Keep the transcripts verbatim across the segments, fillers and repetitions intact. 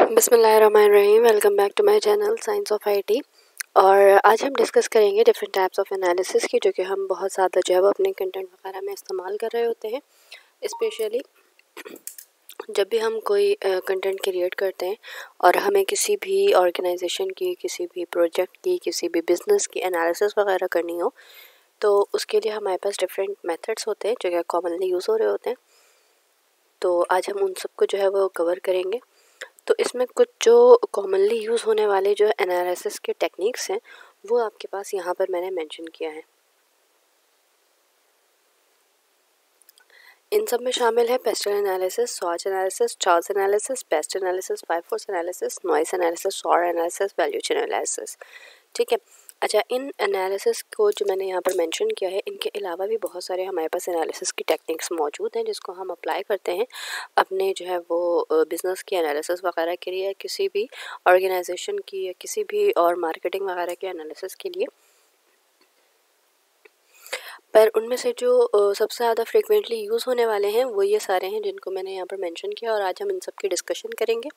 बिस्मिल्लाहिर्रहमानिर्रहीम। Welcome back to my channel science of IT. और आज हम डिस्कस करेंगे डिफरेंट टाइप्स ऑफ एनालिसिस की, जो कि हम बहुत ज़्यादा जो है वो अपने कंटेंट वगैरह में इस्तेमाल कर रहे होते हैं। स्पेशली जब भी हम कोई कंटेंट क्रिएट करते हैं और हमें किसी भी ऑर्गेनाइजेशन की, किसी भी प्रोजेक्ट की, किसी भी बिज़नेस की एनालिसिस वगैरह करनी हो, तो उसके लिए हमारे पास डिफरेंट मेथड्स होते हैं जो कि कॉमनली यूज़ हो रहे होते हैं। तो आज हम उन सबको जो है वो कवर करेंगे। तो इसमें कुछ जो कॉमनली यूज़ होने वाले जो एनालिसिस के टेक्निक्स हैं वो आपके पास यहाँ पर मैंने मेंशन किया है। इन सब में शामिल है पेस्टल एनालिसिस, स्वॉच analysis, Charles analysis, PEST analysis, five force analysis, NOISE analysis, SOAR analysis, valuation analysis. ठीक है। अच्छा, इन एनालिसिस को जो मैंने यहाँ पर मेंशन किया है, इनके अलावा भी बहुत सारे हमारे पास एनालिसिस की टेक्निक्स मौजूद हैं जिसको हम अप्लाई करते हैं अपने जो है वो बिज़नेस की एनालिसिस वगैरह के लिए, किसी भी ऑर्गेनाइजेशन की या किसी भी और मार्केटिंग वगैरह के एनालिसिस के लिए। पर उनमें से जो सबसे ज़्यादा फ्रिक्वेंटली यूज़ होने वाले हैं वो ये सारे हैं जिनको मैंने यहाँ पर मेंशन किया, और आज हम इन सब की डिस्कशन करेंगे।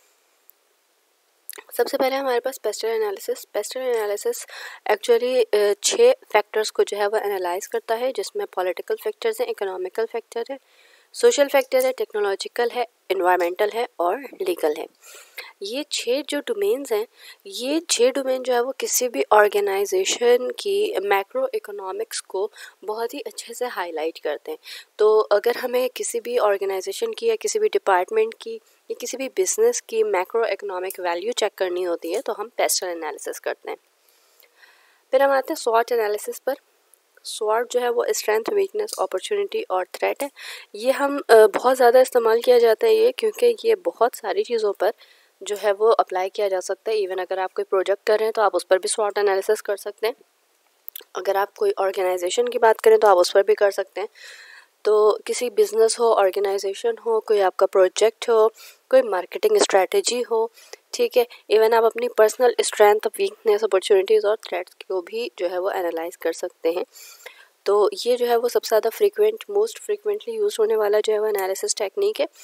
सबसे पहले हमारे पास PESTLE analysis. PESTLE analysis actually छः फैक्टर्स को जो है वो एनालाइज करता है, जिसमें पॉलिटिकल फैक्टर्स हैं, इकोनॉमिकल फैक्टर है, सोशल फैक्टर है, टेक्नोलॉजिकल है, एनवायरमेंटल है और लीगल है। ये छः जो डोमेन्स हैं, ये छः डोमेन जो है वो किसी भी ऑर्गेनाइजेशन की मैक्रो इकोनॉमिक्स को बहुत ही अच्छे से हाईलाइट करते हैं। तो अगर हमें किसी भी ऑर्गेनाइजेशन की या किसी भी डिपार्टमेंट की या किसी भी बिजनेस की मैक्रो इकोनॉमिक वैल्यू चेक करनी होती है तो हम पेस्टल एनालिसिस करते हैं। फिर हम आते हैं स्वॉट एनालिसिस पर। स्वॉट जो है वो स्ट्रेंथ, वीकनेस, अपॉर्चुनिटी और थ्रेट है। ये हम बहुत ज़्यादा इस्तेमाल किया जाता है ये, क्योंकि ये बहुत सारी चीज़ों पर जो है वो अप्लाई किया जा सकता है। इवन अगर आप कोई प्रोजेक्ट कर रहे हैं तो आप उस पर भी स्वॉट एनालिसिस कर सकते हैं। अगर आप कोई ऑर्गेनाइजेशन की बात करें तो आप उस पर भी कर सकते हैं। तो किसी बिजनेस हो, ऑर्गेनाइजेशन हो, कोई आपका प्रोजेक्ट हो, कोई मार्केटिंग स्ट्रेटजी हो, ठीक है, इवन आप अपनी पर्सनल स्ट्रेंथ, वीकनेस, अपॉर्चुनिटीज़ और थ्रेट्स को भी जो है वो एनालाइज कर सकते हैं। तो ये जो है वो सबसे ज़्यादा फ्रीक्वेंट, मोस्ट फ्रीक्वेंटली यूज होने वाला जो है वो एनालिसिस टेक्निक है।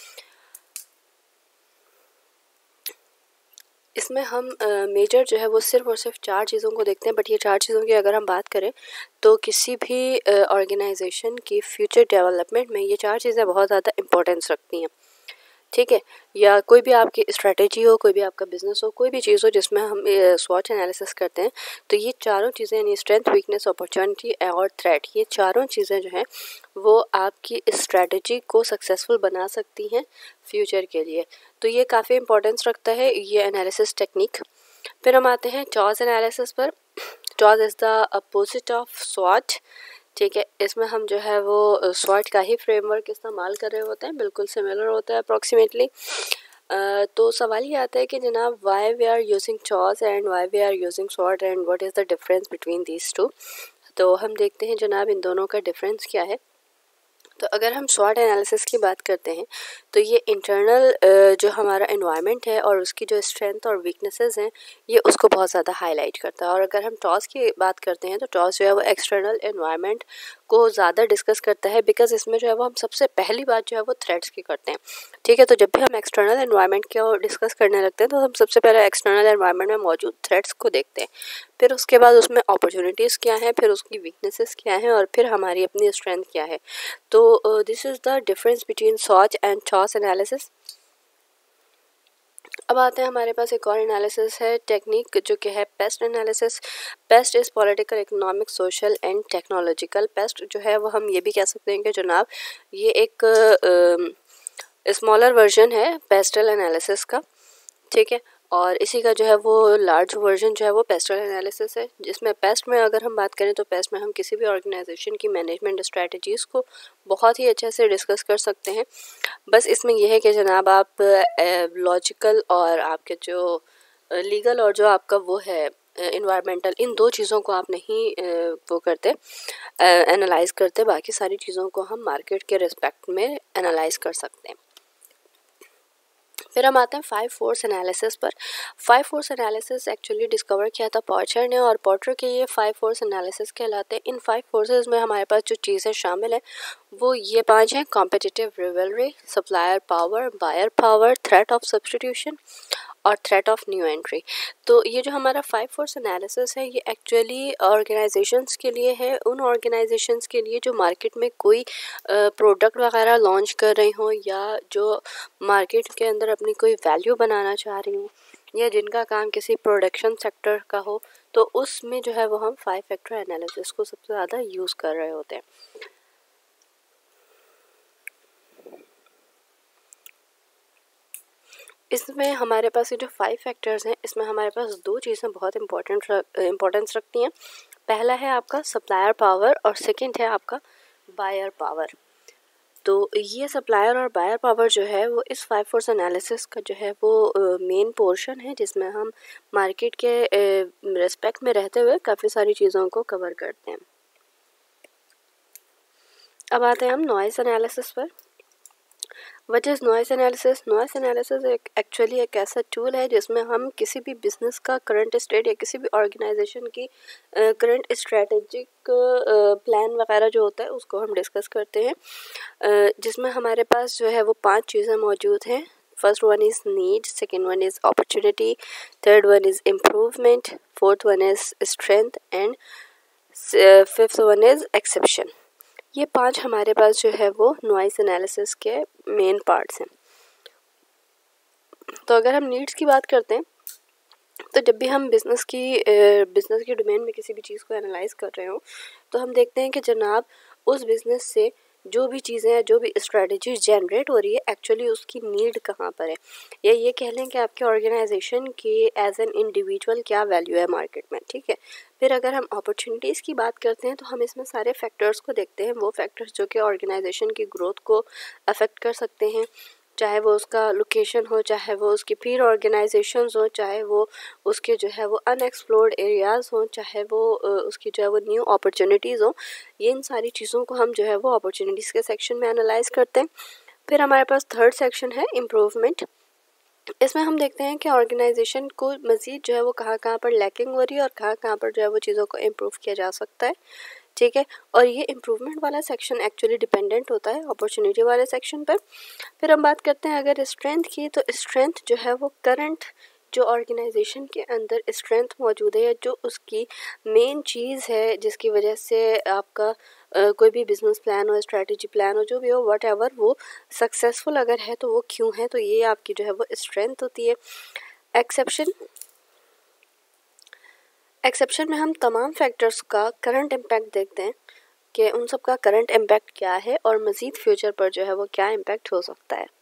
इसमें हम मेजर जो है वो सिर्फ और सिर्फ चार चीज़ों को देखते हैं। बट ये चार चीज़ों की अगर हम बात करें तो किसी भी ऑर्गेनाइजेशन की फ्यूचर डेवलपमेंट में ये चार चीज़ें बहुत ज़्यादा इंपॉर्टेंस रखती हैं। ठीक है, या कोई भी आपकी स्ट्रेटेजी हो, कोई भी आपका बिजनेस हो, कोई भी चीज़ हो जिसमें हम स्वॉट एनालिसिस करते हैं, तो ये चारों चीज़ें यानी स्ट्रेंथ, वीकनेस, अपॉर्चुनिटी और थ्रेट, ये चारों चीज़ें जो हैं वो आपकी स्ट्रेटेजी को सक्सेसफुल बना सकती हैं फ्यूचर के लिए। तो ये काफ़ी इंपॉर्टेंस रखता है ये एनालिसिस टेक्निक। फिर हम आते हैं चॉइस एनालिसिस पर। Choice is the opposite of स्वॉट। ठीक है, इसमें हम जो है वो स्वॉट का ही फ्रेमवर्क इस्तेमाल कर रहे होते हैं, बिल्कुल सिमिलर होता है अप्रॉक्सीमेटली। तो सवाल ये आता है कि जनाब why we are using choice and why we are using स्वॉट and what is the difference between these two. तो हम देखते हैं जनाब इन दोनों का डिफरेंस क्या है। तो अगर हम स्वॉट एनालिसिस की बात करते हैं तो ये इंटरनल जो हमारा एनवायरनमेंट है और उसकी जो स्ट्रेंथ और वीकनेसेस हैं ये उसको बहुत ज़्यादा हाईलाइट करता है। और अगर हम टॉस की बात करते हैं तो टॉस जो है वो एक्सटर्नल एनवायरनमेंट को ज़्यादा डिस्कस करता है, बिकॉज इसमें जो है वो हम सबसे पहली बात जो है वो थ्रेट्स की करते हैं। ठीक है, तो जब भी हम एक्सटर्नल एनवायरनमेंट को डिस्कस करने लगते हैं तो हम सबसे पहले एक्सटर्नल एनवायरनमेंट में मौजूद थ्रेट्स को देखते हैं, फिर उसके बाद उसमें अपॉर्चुनिटीज़ क्या हैं, फिर उसकी वीकनेसेस क्या हैं और फिर हमारी अपनी स्ट्रेंथ क्या है। तो this is the difference between स्वॉट एंड चॉइस एनालिसिस। अब आते हैं हमारे पास एक और एनालिसिस है टेक्निक जो कि है PEST analysis. PEST is political, economic, social and technological. PEST जो है वो हम ये भी कह सकते हैं कि जनाब ये एक स्मॉलर वर्जन है पेस्टल एनालिसिस का। ठीक है, और इसी का जो है वो लार्ज वर्जन जो है वो पेस्टल एनालिसिस है, जिसमें पेस्ट में अगर हम बात करें तो पेस्ट में हम किसी भी ऑर्गेनाइजेशन की मैनेजमेंट स्ट्रेटजीज़ को बहुत ही अच्छे से डिस्कस कर सकते हैं। बस इसमें यह है कि जनाब आप लॉजिकल और आपके जो लीगल और जो आपका वो है इन्वायरमेंटल, इन दो चीज़ों को आप नहीं वो करते एनालाइज करते, बाकी सारी चीज़ों को हम मार्केट के रिस्पेक्ट में एनालाइज कर सकते हैं। फिर हम आते हैं फाइव फोर्स एनालिसिस पर। Five force analysis actually discover किया था पॉर्टर ने, और पॉर्टर के ये फाइव फोर्स एनालिसिस कहलाते हैं। इन फाइव फोर्सेस में हमारे पास जो चीज़ें शामिल हैं वो ये पांच हैं: competitive rivalry, supplier power, buyer power, threat of substitution और थ्रेट ऑफ न्यू एंट्री। तो ये जो हमारा फाइव फोर्स एनालिसिस है ये एक्चुअली ऑर्गेनाइजेशंस के लिए है, उन ऑर्गेनाइजेशंस के लिए जो मार्केट में कोई प्रोडक्ट वगैरह लॉन्च कर रही हों या जो मार्केट के अंदर अपनी कोई वैल्यू बनाना चाह रही हूँ या जिनका काम किसी प्रोडक्शन सेक्टर का हो, तो उसमें जो है वो हम फाइव फैक्टर एनालिसिस को सबसे ज़्यादा यूज़ कर रहे होते हैं। इसमें हमारे पास ये जो फाइव फैक्टर्स हैं इसमें हमारे पास दो चीज़ें बहुत इम्पोर्टेंट इम्पोर्टेंस रखती हैं। पहला है आपका सप्लायर पावर और सेकंड है आपका बायर पावर। तो ये सप्लायर और बायर पावर जो है वो इस फाइव फोर्स एनालिसिस का जो है वो मेन पोर्शन है, जिसमें हम मार्केट के रिस्पेक्ट में रहते हुए काफ़ी सारी चीज़ों को कवर करते हैं। अब आते हैं हम नॉइस एनालिसिस पर। What is NOISE analysis? NOISE analysis एक एक्चुअली एक ऐसा टूल है जिसमें हम किसी भी बिजनेस का करंट स्टेट या किसी भी ऑर्गेनाइजेशन की करंट स्ट्रेटेजिक प्लान वगैरह जो होता है उसको हम डिस्कस करते हैं, uh, जिसमें हमारे पास जो है वो पांच चीज़ें मौजूद हैं। First one is need, second one is opportunity, third one is improvement, fourth one is strength and fifth one is exception. ये पांच हमारे पास जो है वो नॉइस एनालिसिस के मेन पार्ट्स हैं। तो अगर हम नीड्स की बात करते हैं तो जब भी हम बिज़नेस की बिज़नेस की डोमेन में किसी भी चीज़ को एनालाइज कर रहे हो तो हम देखते हैं कि जनाब उस बिज़नेस से जो भी चीज़ें हैं, जो भी स्ट्रेटजी जनरेट हो रही है, एक्चुअली उसकी नीड कहाँ पर है, या ये कह लें कि आपके ऑर्गेनाइजेशन की एज एन इंडिविजुअल क्या वैल्यू है मार्केट में। ठीक है। फिर अगर हम अपॉर्चुनिटीज़ की बात करते हैं तो हम इसमें सारे फैक्टर्स को देखते हैं, वो फैक्टर्स जो कि ऑर्गेनाइजेशन की ग्रोथ को अफेक्ट कर सकते हैं, चाहे वो उसका लोकेशन हो, चाहे वो उसकी पीर ऑर्गेनाइजेशंस हो, चाहे वो उसके जो है वो अनएक्सप्लोर्ड एरियाज़ हों, चाहे वो उसकी जो है वो न्यू अपॉर्चुनिटीज़ हो। ये इन सारी चीज़ों को हम जो है वो अपॉर्चुनिटीज़ के सेक्शन में एनालाइज करते हैं। फिर हमारे पास थर्ड सेक्शन है इम्प्रूवमेंट। इसमें हम देखते हैं कि ऑर्गेनाइजेशन को मज़ीद जो है वो कहाँ कहाँ पर लैकिंग हो रही है और कहाँ कहाँ पर जो है वो चीज़ों को इम्प्रूव किया जा सकता है। ठीक है। और ये इम्प्रूवमेंट वाला सेक्शन एक्चुअली डिपेंडेंट होता है अपॉर्चुनिटी वाले सेक्शन पर। फिर हम बात करते हैं अगर स्ट्रेंथ की, तो स्ट्रेंथ जो है वो करंट जो ऑर्गेनाइजेशन के अंदर स्ट्रेंथ मौजूद है, जो उसकी मेन चीज़ है जिसकी वजह से आपका Uh, कोई भी बिजनेस प्लान हो, स्ट्रेटजी प्लान हो, जो भी हो, वट एवर, वो सक्सेसफुल अगर है तो वो क्यों है, तो ये आपकी जो है वो स्ट्रेंथ होती है। एक्सेप्शन एक्सेप्शन में हम तमाम फैक्टर्स का करंट इम्पैक्ट देखते हैं कि उन सब का करंट इम्पैक्ट क्या है और मज़ीद फ्यूचर पर जो है वो क्या इम्पैक्ट हो सकता है।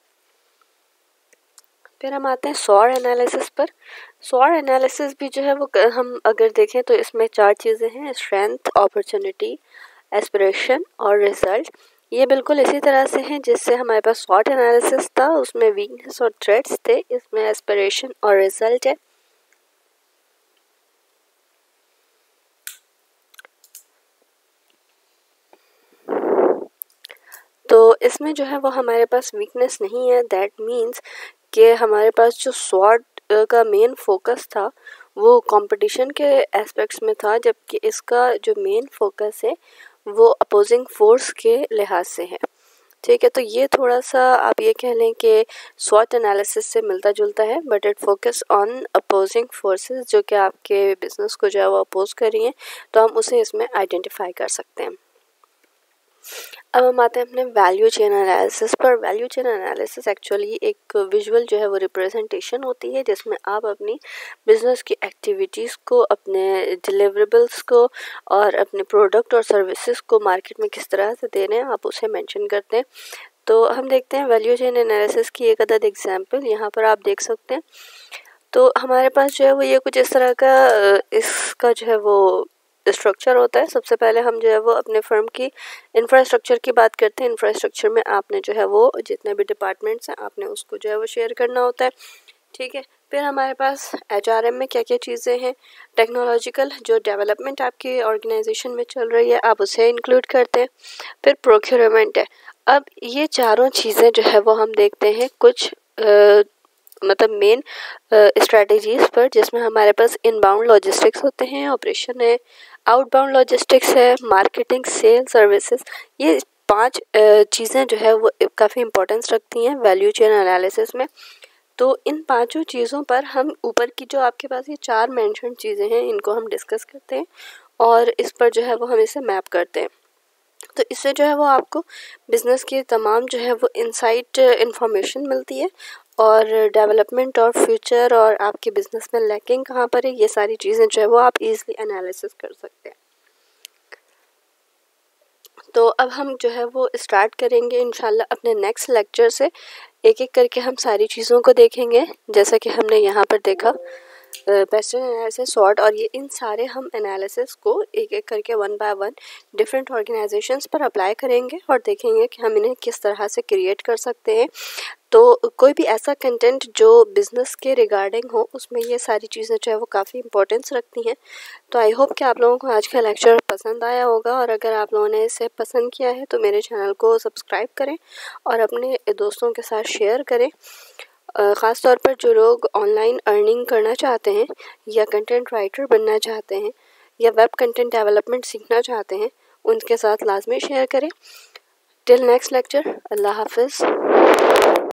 फिर हम आते हैं स्वॉट एनालिसिस पर। स्वॉट एनालिसिस भी जो है वो हम अगर देखें तो इसमें चार चीज़ें हैं: स्ट्रेंथ, अपॉर्चुनिटी, एस्पिरेशन और रिजल्ट। ये बिल्कुल इसी तरह से हैं जिससे हमारे पास स्वॉट एनालिसिस था, उसमें वीकनेस और थ्रेट्स थे, इसमें एस्पिरेशन और रिजल्ट है। तो इसमें जो है वो हमारे पास वीकनेस नहीं है। दैट मीन्स कि हमारे पास जो स्वॉट का मेन फोकस था वो कंपटीशन के एस्पेक्ट्स में था, जबकि इसका जो मेन फोकस है वो अपोजिंग फोर्स के लिहाज से है। ठीक है। तो ये थोड़ा सा आप ये कह लें कि स्वॉट एनालिसिस से मिलता जुलता है, but it focus on opposing forces जो कि आपके बिजनेस को जो है वो अपोज कर रही हैं, तो हम उसे इसमें आइडेंटिफाई कर सकते हैं। अब हम आते हैं अपने वैल्यू चेन एनालिसिस पर। वैल्यू चेन एनालिसिस एक्चुअली एक विजुअल जो है वो रिप्रेजेंटेशन होती है जिसमें आप अपनी बिजनेस की एक्टिविटीज़ को, अपने डिलीवरेबल्स को और अपने प्रोडक्ट और सर्विसेज को मार्केट में किस तरह से दे रहे हैं आप उसे मेंशन करते हैं। तो हम देखते हैं वैल्यू चेन एनालिसिस की एक अदद एग्जाम्पल यहाँ पर आप देख सकते हैं। तो हमारे पास जो है वो ये कुछ इस तरह का इसका जो है वो स्ट्रक्चर होता है। सबसे पहले हम जो है वो अपने फर्म की इंफ्रास्ट्रक्चर की बात करते हैं। इंफ्रास्ट्रक्चर में आपने जो है वो जितने भी डिपार्टमेंट्स हैं आपने उसको जो है वो शेयर करना होता है। ठीक है। फिर हमारे पास एच आर एम में क्या क्या चीज़ें हैं, टेक्नोलॉजिकल जो डेवलपमेंट आपकी ऑर्गेनाइजेशन में चल रही है आप उसे इंक्लूड करते हैं। फिर प्रोक्योरमेंट है। अब ये चारों चीज़ें जो है वो हम देखते हैं कुछ मतलब मेन स्ट्रेटजीज़ पर, जिसमें हमारे पास इनबाउंड लॉजिस्टिक्स होते हैं, ऑपरेशन है, आउटबाउंड लॉजिस्टिक्स है, मार्केटिंग, सेल, सर्विसेज। ये पांच चीज़ें जो है वो काफ़ी इंपॉर्टेंस रखती हैं वैल्यू चेन एनालिसिस में। तो इन पांचों चीज़ों पर हम ऊपर की जो आपके पास ये चार मेंशन चीज़ें हैं इनको हम डिस्कस करते हैं और इस पर जो है वो हम इसे मैप करते हैं। तो इससे जो है वो आपको बिज़नेस की तमाम जो है वो इनसाइट इंफॉर्मेशन मिलती है और डेवलपमेंट और फ्यूचर और आपके बिज़नेस में लैकिंग कहाँ पर है, ये सारी चीज़ें जो है वो आप इजीली एनालिसिस कर सकते हैं। तो अब हम जो है वो स्टार्ट करेंगे इंशाल्लाह अपने नेक्स्ट लेक्चर से। एक एक करके हम सारी चीज़ों को देखेंगे, जैसा कि हमने यहाँ पर देखा पैटर्न एनालिसिस, सॉर्ट, और ये इन सारे हम एनालिसिस को एक एक करके one by one different organisations पर अप्लाई करेंगे और देखेंगे कि हम इन्हें किस तरह से क्रिएट कर सकते हैं। तो कोई भी ऐसा कंटेंट जो बिज़नेस के रिगार्डिंग हो उसमें ये सारी चीज़ें जो है वो काफ़ी इंपॉर्टेंस रखती हैं। तो आई होप कि आप लोगों को आज का लेक्चर पसंद आया होगा, और अगर आप लोगों ने इसे पसंद किया है तो मेरे चैनल को सब्सक्राइब करें और अपने दोस्तों के साथ शेयर करें। ख़ास तौर पर जो लोग ऑनलाइन अर्निंग करना चाहते हैं या कंटेंट राइटर बनना चाहते हैं या वेब कंटेंट डेवलपमेंट सीखना चाहते हैं, उनके साथ लाजमी शेयर करें। टिल नेक्स्ट लेक्चर, अल्लाह हाफिज़।